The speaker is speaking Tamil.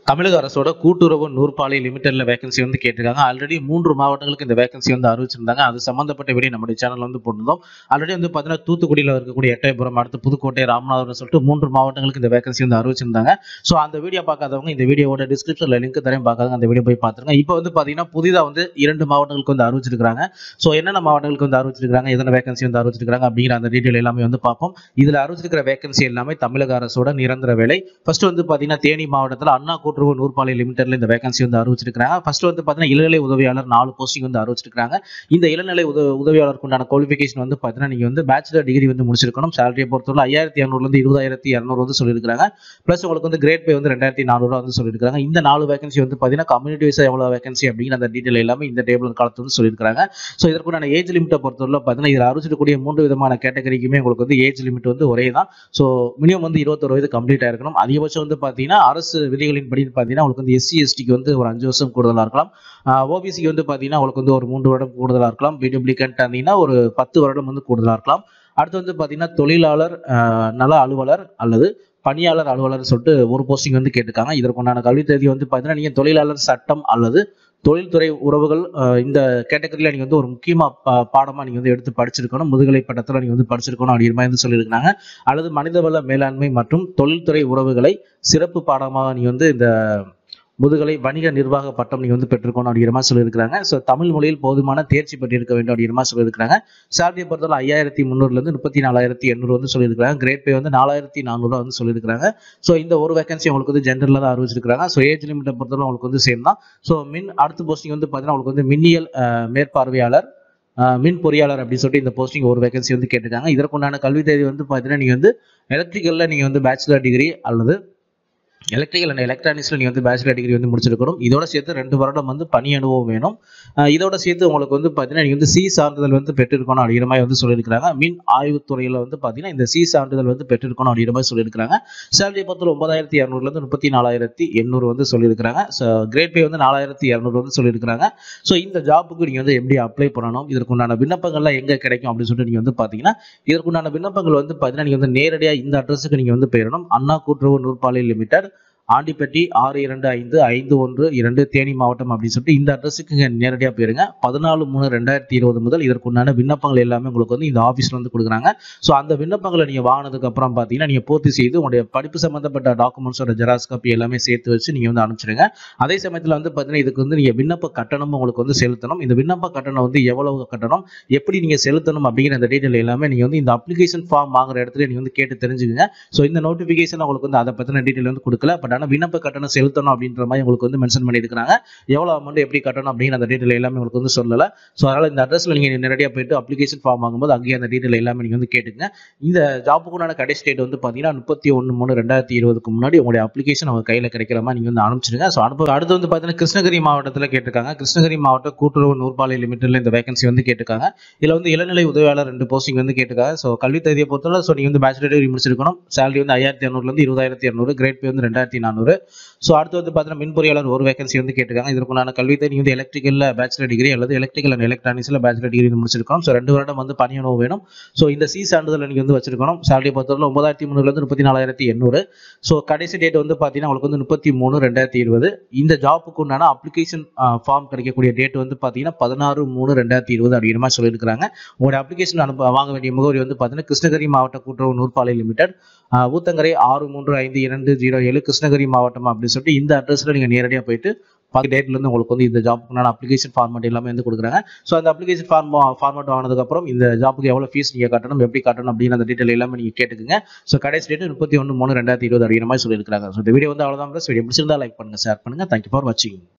தமிழக அரசோட கூட்டுறவு நூற்பாலை லிமிடெட்ல வேகன்சி வந்து கேட்டிருக்காங்க. ஆல்ரெடி 3 மாவட்டங்களுக்கு இந்த வேகன்சி வந்து அறிவிச்சிருந்தாங்க. அது சம்பந்தப்பட்ட வீடியோ நம்முடைய சேனல்ல வந்து போட்டிருந்தோம். ஆல்ரெடி வந்து பார்த்தீங்கன்னா தூத்துக்குடியில் இருக்கக்கூடிய எட்டயபுரம், அடுத்து புதுக்கோட்டை, ராமநாதபுரம் சொல்லிட்டு 3 மாவட்டங்களுக்கு இந்த வேகன்சி வந்து அறிவிச்சிருந்தாங்க. ஸோ அந்த வீடியோ பார்க்காதவங்க இந்த வீடியோவோட டிஸ்கிரிப்ஷன்ல லிங்க் தரேன், பார்க்காதவங்க அந்த வீடியோ போய் பார்த்துருங்க. இப்போ வந்து பார்த்தீங்கன்னா புதிதாக வந்து 2 மாவட்டங்களுக்கு வந்து அறிவிச்சிருக்காங்க. ஸோ என்னென்ன மாவட்டங்களுக்கு வந்து அறிவிச்சிருக்காங்க, எத்தனை வேகன்சி வந்து அறிவிச்சிருக்காங்க அப்படிங்கிற அந்த டீட்டெயில் எல்லாமே வந்து பார்ப்போம். இதில் அறிவிச்சிருக்கிற வேகன்சி எல்லாமே தமிழக அரசோட நிரந்தர வேலை. ஃபர்ஸ்ட் வந்து பார்த்தீங்கன்னா தேனி மாவட்டத்தில் அண்ணா கூட்டுறவு நூற்பாலை லிமிடெட்ல இந்த வேகன்சி வந்து அறிவிச்சிருக்காங்க. ஃபர்ஸ்ட் வந்து பார்த்தீங்கன்னா இளநிலை உதவியாளர் 4 போஸ்டிங் வந்து அறிவிச்சிருக்காங்க. இந்த இளநிலை உதவியாளருக்கு உண்டான குவாலிஃபிகேஷன் வந்து பார்த்தீங்கன்னா நீங்க வந்து பேச்சுலர் டிகிரி வந்து முடிச்சிருக்கணும். சேலரியை பொறுத்தவரை 5200 இருந்து 20200 வந்து சொல்லியிருக்காங்க. பிளஸ் உங்களுக்கு வந்து கிரேட் பே வந்து 2400 வந்து சொல்லியிருக்காங்க. இந்த 4 வேகன்சி வந்து பார்த்தீங்கன்னா கம்யூனிட்டி வைஸா எவ்வளவு வேகன்சி அப்படிங்கிற அந்த டீட்டெயில் எல்லாமே இந்த டேபிள் காலத்துல வந்து சொல்லியிருக்காங்க. ஸோ இதற்குண்டான ஏஜ் லிமிட்டை பொறுத்தவரை பார்த்தீங்கன்னா இதில் அறிவிச்சிருக்கக்கூடிய 3 விதமான கேட்டகரிக்குமே உங்களுக்கு வந்து ஏஜ் லிமிட் வந்து ஒரே தான். ஸோ மினிமம் வந்து 21 வயது கம்ப்ளீட் ஆயிருக்கணும். அதிகபட்சம் வந்து பார்த்தீங்கன்னா அரசு விதிகளின் படி பார்த்தீங்கன்னா உங்களுக்கு வந்து எஸ்சி எஸ்டிக்கு வந்து ஒரு 5 வருஷம் கூடுதலாக இருக்கலாம். ஓபிசிக்கு வந்து பார்த்தீங்கன்னா உங்களுக்கு வந்து ஒரு 3 வருடம் கூடுதலாக இருக்கலாம். பிடபிள்யூ கேட்டீங்கன்னா ஒரு 10 வருடம் வந்து கூடுதலாக இருக்கலாம். அடுத்து வந்து பார்த்தீங்கன்னா தொழிலாளர் நல அலுவலர் அல்லது பணியாளர் அலுவலர் சொல்லிட்டு ஒரு போஸ்டிங் வந்து கேட்டிருக்காங்க. இதற்குண்டான கல்வி தேதி வந்து பார்த்தீங்கன்னா நீங்க தொழிலாளர் சட்டம் அல்லது தொழில்துறை உறவுகள் இந்த கேட்டகரியில நீங்க வந்து ஒரு முக்கியமா பாடமா நீங்க வந்து எடுத்து படிச்சிருக்கணும். முதுகலை பட்டத்துல நீங்க வந்து படிச்சிருக்கணும் அப்படிங்கிற மாதிரி வந்து சொல்லியிருக்காங்க. அல்லது மனிதவள மேலாண்மை மற்றும் தொழில்துறை உறவுகளை சிறப்பு பாடமாக நீங்க வந்து இந்த முதுகலை வணிக நிர்வாக பட்டம் நீங்க வந்து பெற்றிருக்கணும் அப்படிங்கிற மாதிரி சொல்லியிருக்காங்க. ஸோ தமிழ் மொழியில் போதுமான தேர்ச்சி பெற்றிருக்க வேண்டும் அப்படிங்கிற மாதிரி சொல்லியிருக்காங்க. சேலரியை பொறுத்தவரை 5300 இருந்து 34800 வந்து சொல்லியிருக்காங்க. கிரேட் பே வந்து 4400 வந்து சொல்லியிருக்காங்க. ஸோ இந்த ஒரு வேகன்சி உங்களுக்கு வந்து ஜென்ரல்ல தான் அறிவிச்சிருக்காங்க. ஸோ ஏஜ் லிமிட்டை பொறுத்தவரை உங்களுக்கு வந்து சேம் தான். ஸோ அடுத்த போஸ்டிங் வந்து பார்த்தீங்கன்னா உங்களுக்கு வந்து மின்னியல் மேற்பார்வையாளர் மின் பொறியாளர் அப்படின்னு சொல்லிட்டு இந்த போஸ்டிங் ஒரு வேகன்சி வந்து கேட்டிருக்காங்க. இதற்குண்டான கல்வி தேதி வந்து பார்த்தீங்கன்னா நீங்க வந்து எலக்ட்ரிக்கல்ல நீங்க வந்து பேச்சுலர் டிகிரி அல்லது எலக்ட்ரிக்கல் அண்ட் எலக்ட்ரானிக்ஸ்ல நீங்க வந்து பேச்சுலர் டிகிரி வந்து முடிச்சிருக்கணும். இதோட சேர்த்து 2 வருடம் வந்து பணி அனுபவம் வேணும். இதோட சேர்த்து உங்களுக்கு வந்து பார்த்தீங்கன்னா நீங்க வந்து சி சான்றிதழ் வந்து பெற்றிருக்கணும் அப்படிங்கிற மாதிரி வந்து சொல்லியிருக்காங்க. மின் ஆய்வுத்துறையில வந்து பார்த்தீங்கன்னா இந்த சி சான்றிதழ் வந்து பெற்றிருக்கணும் அப்படிங்கிற மாதிரி சொல்லியிருக்காங்க. சேலரி பொறுத்தவரை 9200 இருந்து 34800 வந்து சொல்லியிருக்காங்க. கிரேட் பே வந்து 4200 வந்து சொல்லியிருக்காங்க. ஸோ இந்த ஜாப்புக்கு நீங்க வந்து எப்படி அப்ளை பண்ணணும், இதற்குண்டான விண்ணப்பங்கள்லாம் எங்க கிடைக்கும் அப்படின்னு சொல்லிட்டு நீங்க வந்து பார்த்தீங்கன்னா இதற்குண்டான விண்ணப்பங்கள் வந்து பார்த்தீங்கன்னா நீங்க வந்து நேரடியாக இந்த அட்ரஸுக்கு நீங்க வந்து போயிடணும். அண்ணா கூட்டுறவு நூற்பாலை லிமிடெட், ஆண்டிப்பட்டி 625512 தேனி மாவட்டம் அப்படின்னு சொல்லிட்டு இந்த அட்ரஸுக்கு நேரடியாக போயிருங்க. 14/3/2020 முதல் இதற்குண்டான விண்ணப்பங்கள் எல்லாமே உங்களுக்கு வந்து இந்த ஆஃபீஸ்ல வந்து கொடுக்குறாங்க. ஸோ அந்த விண்ணப்பங்களை நீங்க வாங்கினதுக்கு அப்புறம் பார்த்தீங்கன்னா நீங்க பூர்த்தி செய்து உங்களுடைய படிப்பு சம்பந்தப்பட்ட டாக்குமெண்ட்ஸோட ஜெராக்ஸ் காப்பி எல்லாமே சேர்த்து வச்சு நீங்க வந்து அனுப்பிச்சிடுங்க. அதே சமயத்தில் வந்து பார்த்தீங்கன்னா இதுக்கு வந்து நீங்க விண்ணப்ப கட்டணம் உங்களுக்கு வந்து செலுத்தணும். இந்த விண்ணப்ப கட்டணம் வந்து எவ்வளவு கட்டணம், எப்படி நீங்க செலுத்தணும் அப்படிங்கிற அந்த டீட்டெயில் எல்லாமே நீங்க வந்து இந்த அப்ளிகேஷன் ஃபார்ம் வாங்குற இடத்துல நீங்க வந்து கேட்டு தெரிஞ்சுக்கங்க. ஸோ இந்த நோட்டிஃபிகேஷன் உங்களுக்கு வந்து அதை பத்தின டீட்டெயில் வந்து கொடுக்கல. பட் விண்ணப்ப கட்டணம் செலுத்தணும் அப்படின்ற மாதிரி உங்களுக்கு வந்து மென்ஷன் பண்ணியிருக்காங்க. எவ்வளவு அமௌண்ட் எப்படி கட்டணும் அப்படிங்கிற அந்த டீட்டெயில் எல்லாமே உங்களுக்கு வந்து சொல்லல. ஸோ அதனால இந்த அட்ரஸ்ல நீங்க நேரடியாக போயிட்டு அப்ளிகேஷன் ஃபார்ம் வாங்கும்போது அங்கேயே அந்த டீட்டெயில் எல்லாமே நீங்க வந்து கேட்டுங்க. இந்த ஜாப்புக்குண்டான கடைசி டேட் வந்து பாத்தீங்கன்னா 31/3/2020 முன்னாடி உங்களுடைய அப்ளிகேஷன் அவங்க கையில கிடைக்கிற மாதிரி நீங்க வந்து அனுப்பிச்சிருங்க. ஸோ அடுத்து வந்து பாத்தீங்கன்னா கிருஷ்ணகிரி மாவட்டத்தில் கேட்டிருக்காங்க. கிருஷ்ணகிரி மாவட்ட கூட்டுறவு நூற்பாலை லிமிடெட்ல இந்த வேகன்சி வந்து கேட்டிருக்காங்க. இதுல வந்து இளநிலை உதவியாளர் 2 போஸ்டிங் வந்து கேட்டிருக்காங்க. ஸோ கல்வி தேதியை பொறுத்தவரை ஸோ நீங்க வந்து பேச்சுலர் டிகிரி முடிச்சிருக்கணும். சேலரி வந்து 5500 இருந்து 20200, கிரேட் பே வந்து 2400. ஸோ அடுத்து வந்து பார்த்தீங்கன்னா மின் பொறியாளர் ஒரு வேகன்சி வந்து கேட்டிருக்காங்க. இதற்குண்டான கல்வி நீங்க வந்து எலக்ட்ரிக்கல்ல பேச்சுலர் டிகிரி அல்லது எலக்ட்ரிக்கல் அண்ட் எலக்ட்ரானிக்ஸ்ல பேச்சுலர் டிகிரி வந்து முடிச்சிருக்கணும். ஸோ 2 வருடம் வந்து பணி அனுபவம் வேணும். ஸோ இந்த சி சான்றிதழ் நீங்க வந்து வச்சிருக்கணும். சேலரி பொறுத்தவரை 9300 இருந்து 34800. ஸோ கடைசி டேட் வந்து பார்த்தீங்கன்னா உங்களுக்கு வந்து 33/2020. இந்த ஜாப்புக்கு உண்டான அப்ளிகேஷன் ஃபார்ம் கிடைக்கக்கூடிய டேட் வந்து பார்த்தீங்கன்னா 16/3/2020 அப்படிங்கிற மாதிரி சொல்லியிருக்காங்க. உங்களுடைய அப்ளிகேஷன் வாங்க வேண்டிய முகவரி வந்து பார்த்தீங்கன்னா கிருஷ்ணகிரி மாவட்ட கூட்டுறவு நூற்பாலை லிமிடெட், ஊத்தங்கரை 63550 கிருஷ்ணகிரி மாவட்டம் அப்படின்னு சொல்லிட்டு இந்த அட்ரஸ்ல நீங்க நேரடியாக போயிட்டு டேட்ல இருந்து உங்களுக்கு வந்து இந்த ஜாப்புக்குனால அப்ளிகேஷன் ஃபார்மேட் எல்லாமே வந்து கொடுக்குறாங்க. ஸோ அந்த அப்ளிகேஷன் ஃபார்மேட் ஆனதுக்கு அப்புறம் இந்த ஜாப்புக்கு எவ்வளவு ஃபீஸ் நீங்க கட்டணும், எப்படி கட்டணும் அப்படின்னு அந்த டீட்டெயில் எல்லாமே நீங்க கேட்டுக்குங்க. ஸோ கடைசி டேட் 31/3/2020 அப்படிங்கிற மாதிரி சொல்லியிருக்காங்க. ஸோ இந்த வீடியோ வந்து அவ்வளவுதான். வீடியோ பிடிச்சிருந்தா லைக் பண்ணுங்க, ஷேர் பண்ணுங்க. தேங்க்யூ ஃபார் வாட்சிங்.